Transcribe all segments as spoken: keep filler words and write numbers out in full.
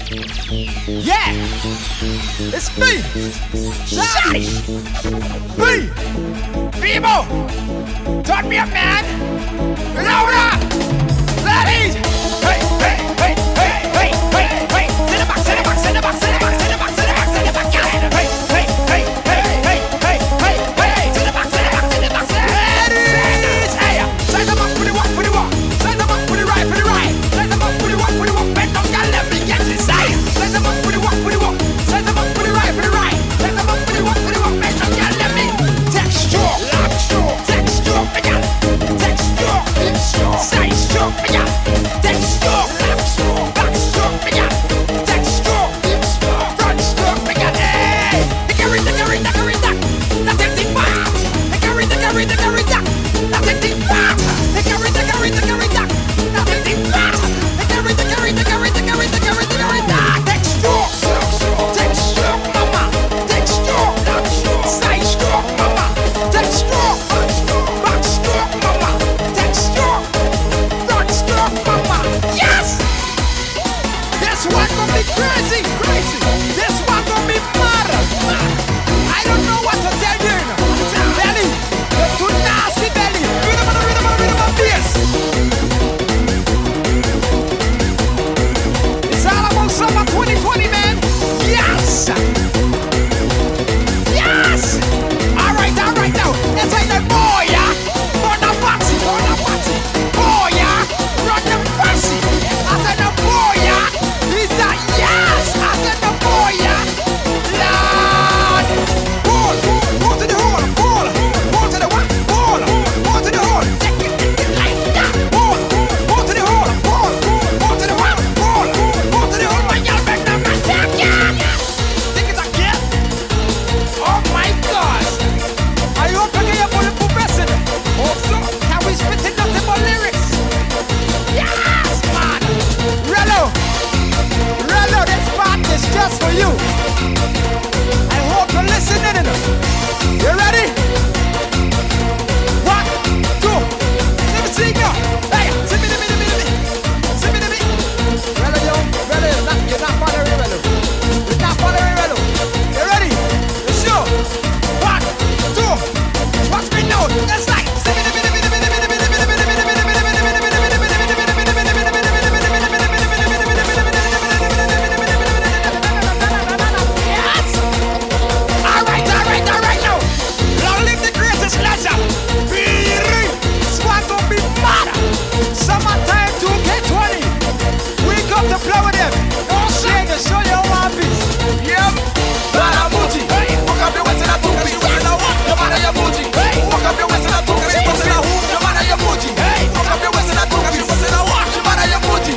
Yeah, it's me, Josh, me, Vivo, turn me up, man, Laura, ladies, hey, hey, hey, hey, hey, hey, hey, send it back, send it back, send it back, send it back, send it back, send it back, send it back, yeah, hey, hey, hey, hey, hey, hey, hey, hey, send it back, send it back, send it back, send it back, ladies, hey, size them up for the walk, for the walk, size them up for the right, for the right, size them up for the walk, for the walk, bend down, girl, let me get inside, size them up for the walk, for the walk, size them up for the right, for the right, size them up for the walk, for the walk, bend down, girl, let me texture, texture, texture, girl, texture, texture, size stroke, girl, texture, texture, backstroke, girl, texture, texture, front stroke, girl, hey, the carry, the carry, the carry, the, the take back, the carry, the carry, the carry, the, the take back, the carry, the carry, the carry, the, the take back, the carry, the carry, the carry, the carry, the carry, the carry, the texture, texture, mama, texture, side stroke, mama, texture, backstroke, mama, texture, front stroke, mama, yes. This one gonna be crazy, crazy. This one gonna be mad. I don't know what to tell you. Belly, you're too nasty, belly. Rhythm on the rhythm on the rhythm of this. It's all about summer twenty twenty, man. Yes. Yes. All right, all right now. Let's say that boy, yeah. Run the party, run the party. Boy, yeah. Run the party. I said the boy, yeah. He's a yes. I said the boy, yeah. Lord. Ball, ball to the hole, ball, ball to the what? Ball, ball to the hole. Take it, take it like that. Ball, ball to the hole, ball, ball to the what? Ball, ball to the hole. My y'all make them attack, yeah. Think it's a kid? Oh my gosh. I hope I get your bulletproof vest in it. Hope so. Can we spit it nothing but lyrics? Yes, man. Rello, Rello, this part is just for you. I hope you're listening enough. You ready? One, two, let me see you. Hey, see me, me, me, me, me. See me, me. Rello, yo, Rello, you're not, you're not following Rello. You're not following Rello. You ready? You sure? One, two, watch me now. Let's like, see me, me, me, me, me, me, me, me, me, me, me, me, me, me, me, yes! Alright, alright, alright now. Long live the greatest legend. This one gonna be mad. Summertime two K twenty. We come to play with them. Don't shake and show you one piece. Yep. Bada booty. Walk up your waist and I took me. No matter your booty. Walk up your waist and I took me. No matter your booty. Walk up your waist and I took me. No matter your booty.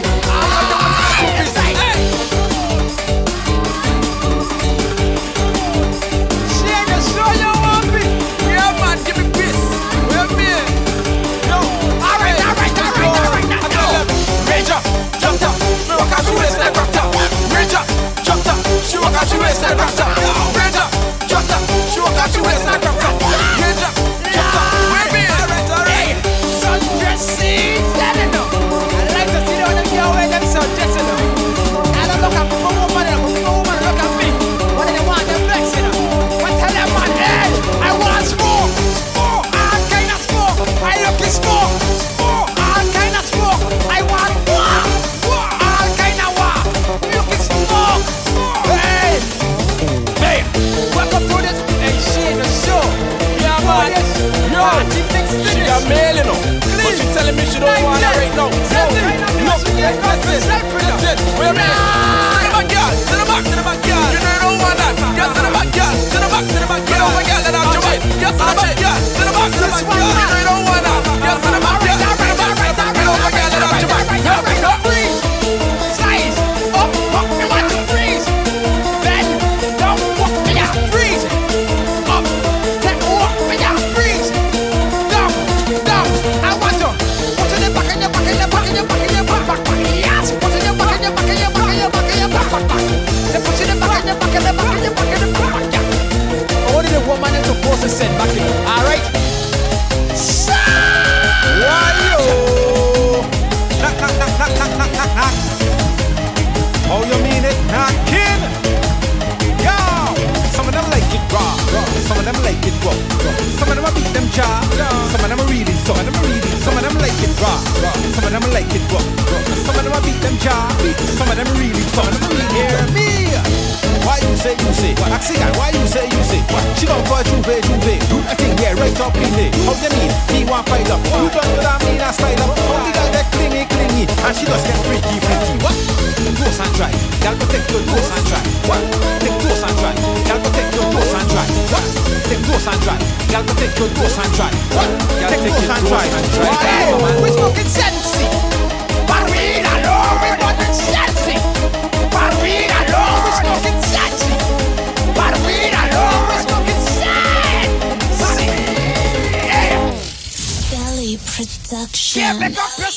Shake and show you one piece. Yeah, man, give me peace. We're me. No. Alright, alright, alright, alright. Now, Ranger, jump up. Walk out your waist and rock up. Ranger, jump up. She walk out your waist and rock up. Ranger, jump up. She walk out your waist and rock up. Ranger, jump up. We're me. Hey, sundressing. I like to see the other girl wear them sundressing. I don't look at people woman, I look at people woman, look at me. What do they want? They're flexing. But tell them, man, hey, I want smoke. Smoke, all kind of smoke. I look at smoke. Smoke, all kind of smoke. I want war. War, all kind of war. Look at smoke. Hey, hey, welcome to this. Hey, she in the show. Yeah, man. Yo, she got mail, you know. But she telling me she don't want it right now. No, no, listen, listen. Wait a minute. Send it back, girl. Send it back, send it back, girl. You know you don't want that. Girl, send it back, girl. Send it back, send it back, girl. Oh my God, let out your way. Girl, send it back, girl. Send it back, send it back, girl. You know you don't want that. Girl, send it back, girl. Send it back, send it back, girl. Oh my God, let out your way. Go, freeze. Slice. Up, up, you want to freeze. Bend. Don't walk me out. Freeze. Up. Take walk me out. Freeze. Down, down. I want to put in the back in your back in your back in your back in your back back back. Yes. Put in your back in your back in your back in your back in your back back back. They put in the back in your back in your back in your back in your back back. Yeah. Only the woman is supposed to send back in. All right. Why yo? Knock knock knock knock knock knock knock. Oh, you mean it? of them like it rough, rough. Some of them I beat them jaw, some of them really tough. Hear me? Why you say you say? I say guy, why you say you say? She don't for Juve, Juve. I think yeah, right up in there. How you mean? Me want fight up. You don't know that I mean I style up. Only got that clingy, clingy, and she just get freaky, freaky. What? Dose and try. Y'all go take your dose and try. What? Take dose and try. Y'all go take your dose and try. What? Take dose and try. Y'all go take your dose and try. What? Take dose and try. Why? We smoking sensei. Barrina, Lord, we smoking sensei. Barrina, Lord, we smoking sensei. Barrina, Lord, we smoking sensei. Belly Production. Yeah, pick up